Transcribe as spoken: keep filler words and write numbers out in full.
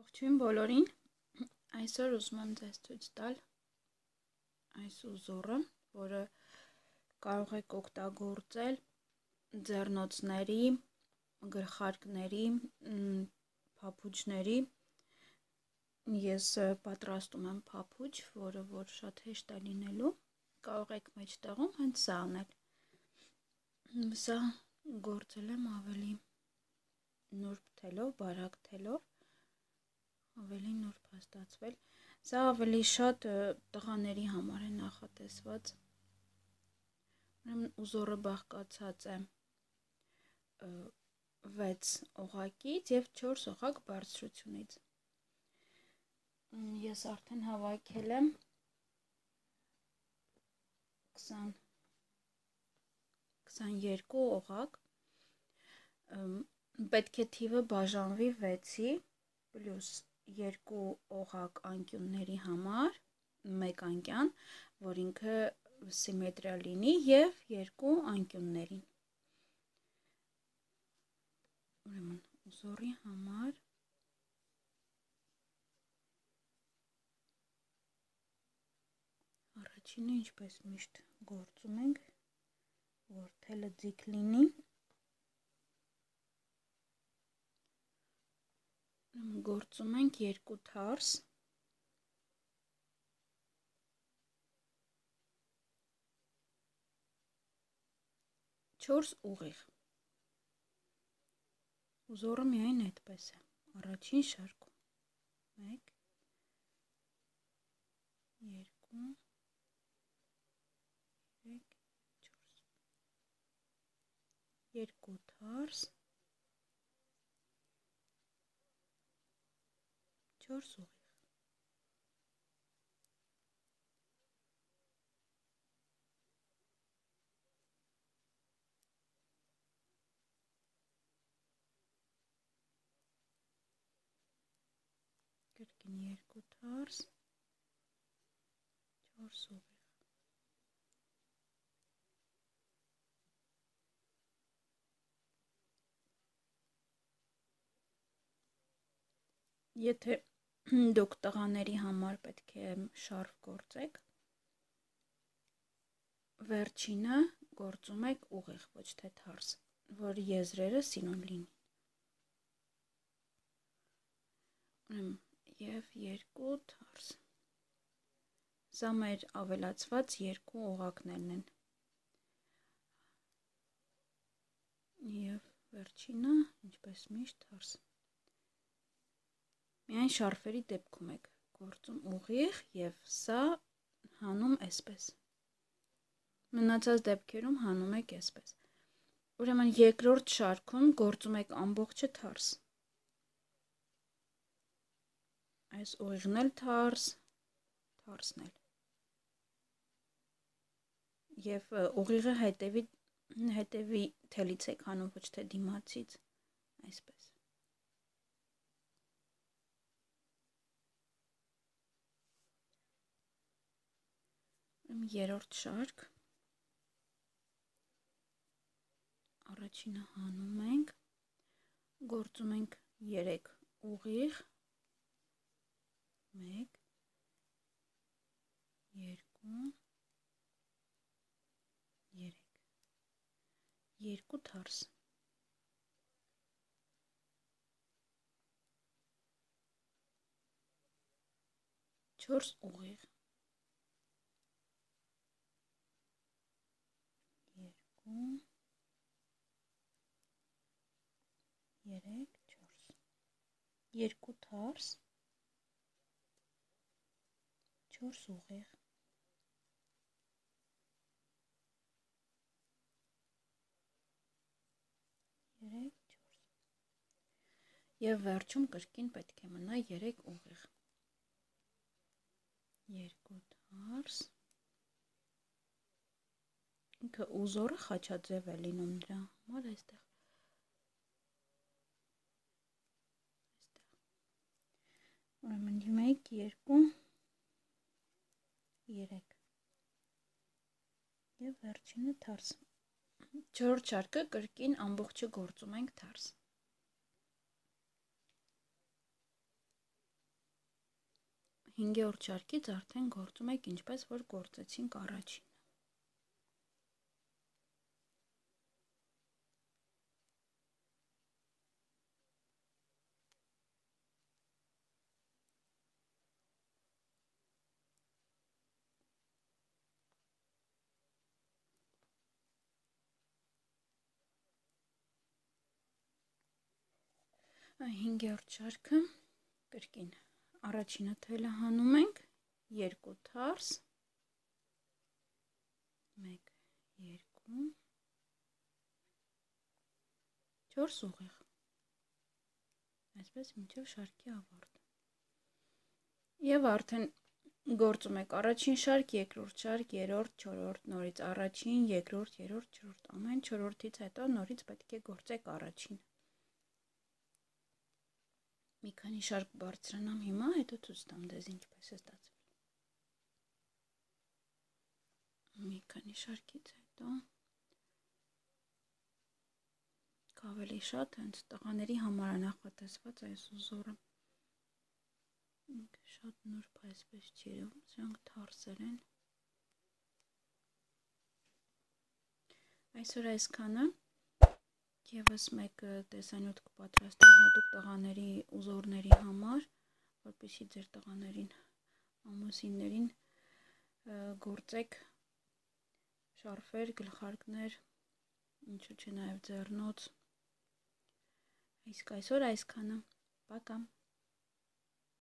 Ողջույն բոլորին, այսօր ուզում եմ ձեզ ցույց տալ այս ուզորը, որը կարող եք օգտագործել ձեռնոցների, գլխարկների, փափուջների։ Ես պատրաստում եմ փափուջ, որը որ շատ հեշտ է լինելու, կարող եք մեջտեղում հենց սա անել։ Սա գործել եմ ավելի նուրբ թելով, բարակ թելով, ավելի նուրբ է ստացվել։ Սա ավելի շատ տղաների համար է նախատեսված։ Ուրեմն ուզորը բաղկացած է վեց օղակից եւ չորս օղակ բարձրությունից։ Ես արդեն հավաքել եմ քսաներկու օղակ, պետք է թիվը բաժանվի վեցի պլյուս երկու օղակ անկյունների համար, մեկ անկյան, որ ինքը սիմետրիա լինի, եւ երկու անկյուններին։ Ուրեմն ուզորի համար առաջինը, ինչպես միշտ գործում ենք, որ թելը ձիգ լինի, գործում ենք երկու թարս, չորս ուղիղ։ Ուզորը միայն այդպես է, առաջին շարքում, մեկ, երկու, երեք, չորս, երկու թարս, չորս ուղիղ։ Կրկին երկու թարս, չորս ուղիղ։ Եթե դուք տղաների համար պետք է շարֆ գործեք, վերջինը գործում եք ուղիղ, ոչ թե թարս, որ եզրերը սինոն լինի։ Եվ երկու թարս։ Սա մեր ավելացված երկու օղակներն են։ Եվ վերջինը, ինչպես միշտ, թարս։ Միայն շարֆերի դեպքում եք գործում ուղիղ եւ սա հանում այսպես։ Մնացած դեպքերում հանում եք այսպես։ Ուրեմն երկրորդ շարքում գործում եք ամբողջը թարս։ Այս ուղիղն էլ թարս, թարսն էլ։ Եվ ուղիղը հետևի հետևի թելից եք հանում, ոչ թե դիմացից, այսպես։ Երրորդ շարք, առաջինը հանում ենք, գործում ենք երեք ուղիղ, մեկ, երկու, երեք, երկու թարս, չորս ուղիղ, երկու, երեք, չորս, երկու թարս, չորս ուղիղ, երեք, չորս, եւ վերջում կրկին պետք է մնա երեք ուղիղ, երկու թարս, ինքը ուզորը խաչաձև է լինում դրա համար այստեղ, ուրեմն մեկ, երկու, երեք եւ վերջինը թարս։ Չորրորդ շարքը կրկին ամբողջը գործում ենք թարս։ հինգերորդ շարքից արդեն գործում եք ինչպես որ գործեցինք առաջին։ Հինգերորդ շարքը կրկին առաջինը թելը հանում ենք, երկու թարս, մեկ, երկու, չորս ուղիղ, այսպես մինչև շարքի ավարտ։ Եվ արդեն գործում եք առաջին շարք, երկրորդ շարք, երրորդ, չորրորդ, նորից առաջին, երկրորդ, երրորդ, չորրորդ, ամեն չորրորդից հետո նորից պետք է գործեք առաջին։ Մի քանի շարք բարձրանամ հիմա, հետո ցույց տամ դες ինչպես է ստացվել։ Մի քանի շարքից հետո ավելի շատ հենց տղաների համար է նախատեսված այս ուզորը։ Շատ նուրբ այսպես չի երևում, սրանք թարսեր են։ Այսօր այսքանը, ևս մեկ տեսանյութ կպատրաստեմ հատուկ տղաների ուզորների համար, որպեսզի ձեր տղաներին, ամուսիններին գործեք շարֆեր, գլխարկներ, ինչու՞ չէ նաև ձեռնոց։ Իսկ այսօր այսքանը, պակա։